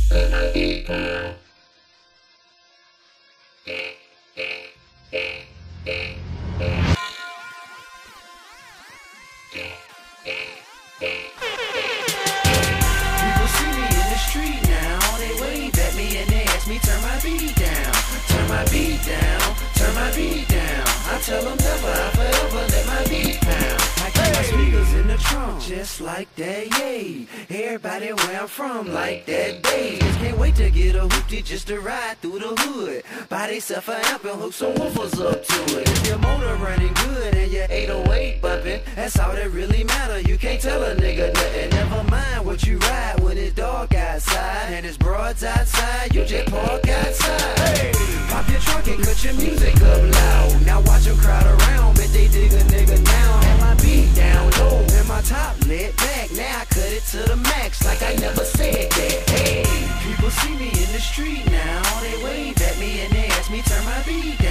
Turn my beat down. People see me in the street now, they wave at me and they ask me turn my beat down, turn my beat down, turn my beat down. I tell them never, I forever let my beat pound. I keep my speakers in the trunk just like that, yay. Everybody where I'm from like that, babe. Can't wait to get a hoopty just to ride through the hood. Buy they stuff an amp and hook some woofers up to it. If your motor running good and your 808 bumping, that's all that really matter. You can't tell a nigga nothing. Never mind what you ride when it's dark outside and it's broads outside. You just park outside. Hey, pop your trunk and cut your music up loud. Now watch them crowd around, bet they dig a nigga now. Had my beat down low and my top lit back. Now I cut it to the max like I never said that. Hey, people see me in the street now, they wave at me and they ask me turn my beat down.